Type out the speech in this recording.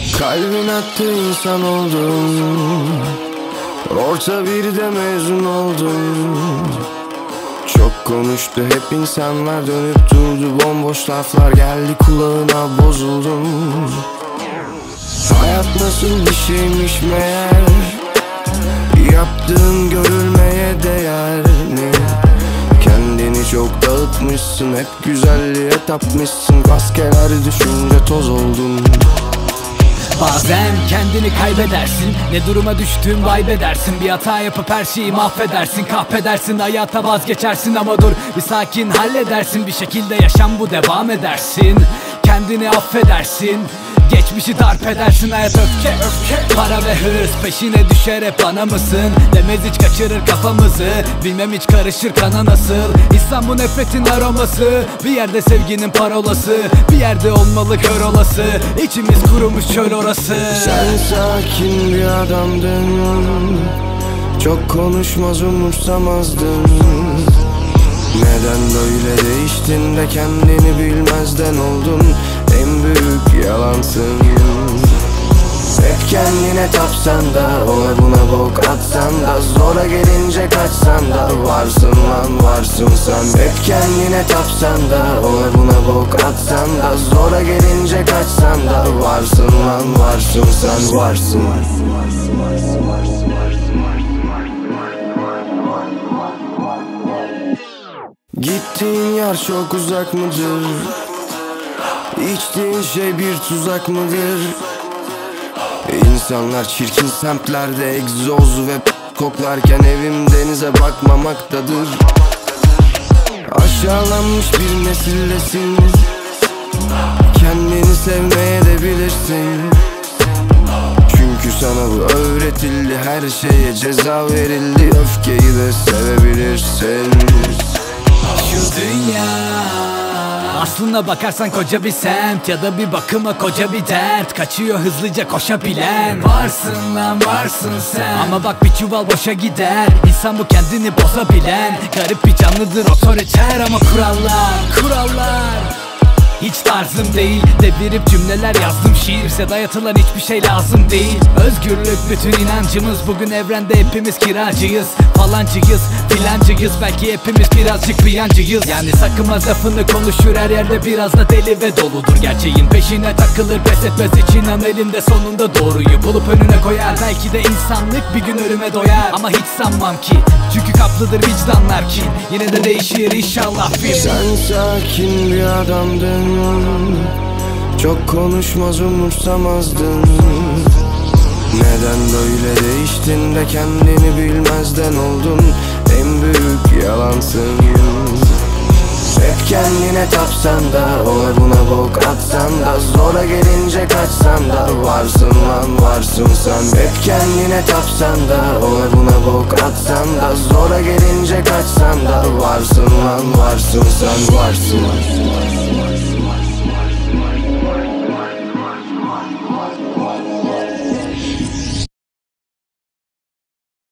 Kalbin attı insan oldum, orta bir de mezun oldum. Çok konuştu hep insanlar, dönüp durdu bomboş laflar, geldi kulağına bozuldum. Hayat nasıl bir şeymiş meğer, yaptığın görülmeye değer mi? Kendini çok dağıtmışsın, hep güzelliğe tapmışsın. Maskeler düşünce toz oldun. Bazen kendini kaybedersin, ne duruma düştüğün vaybedersin. Bir hata yapıp her şeyi mahvedersin, kahpedersin, hayata vazgeçersin. Ama dur bir sakin, halledersin, bir şekilde yaşam bu, devam edersin. Kendini affedersin, geçmişi darp edersin. Hayat öfke, para ve hırs, peşine düşer hep bana mısın? Demez hiç kaçırır kafamızı, bilmem hiç karışır kana nasıl. İnsan bu nefretin aroması, bir yerde sevginin parolası, bir yerde olmalı kör olası. İçimiz kurumuş çöl orası. Sen sakin bir adamdın, çok konuşmaz umursamazdın. Neden böyle değiştin de kendini bilmezden oldun? En büyük yalansın. Hep kendine tapsan da, ona buna bok atsan da, zora gelince kaçsan da, varsın lan varsın sen. Hep kendine tapsan da, ona buna bok atsan da, zora gelince kaçsan da, varsın lan varsın sen, varsın. Gittiğin yer çok uzak mıdır? İçtiğin şey bir tuzak mıdır? İnsanlar çirkin semtlerde egzoz ve koklarken evim denize bakmamaktadır. Aşağılanmış bir nesildesin, kendini sevmeye de bilirsin. Çünkü sana bu öğretildi, her şeye ceza verildi. Öfkeyi de sevebilirsin. Şu dünya aslına bakarsan koca bir semt, ya da bir bakıma koca bir dert. Kaçıyor hızlıca koşabilen, varsın lan varsın sen. Ama bak bir çuval boşa gider, İnsan bu kendini bozabilen. Garip bir canlıdır otoriter, ama kurallar hiç tarzım değil. Devirip cümleler yazdım, şiirse dayatılan hiçbir şey lazım değil. Özgürlük bütün inancımız, bugün evrende hepimiz kiracıyız. Falancıyız, filancıyız, belki hepimiz birazcık bir yancıyız. Yani sakınmaz lafını konuşur, her yerde biraz da deli ve doludur. Gerçeğin peşine takılır, pes etmez hiç, inan elinde sonunda doğruyu bulup önüne koyar. Belki de insanlık bir gün ölüme doyar, ama hiç sanmam ki, çünkü kaplıdır vicdanlar kin. Yine de değişir inşallah bir. Sen sakin bir adamdın, çok konuşmaz umursamazdın. Neden böyle değiştin de kendini bilmezden oldun? En büyük yalansın. Hep kendine tapsan da, ona buna bok atsan da, zora gelince kaçsan da, varsın lan varsın sen. Hep kendine tapsan da, ona buna bok atsan da, zora gelince kaçsan da, varsın lan varsın sen, varsın.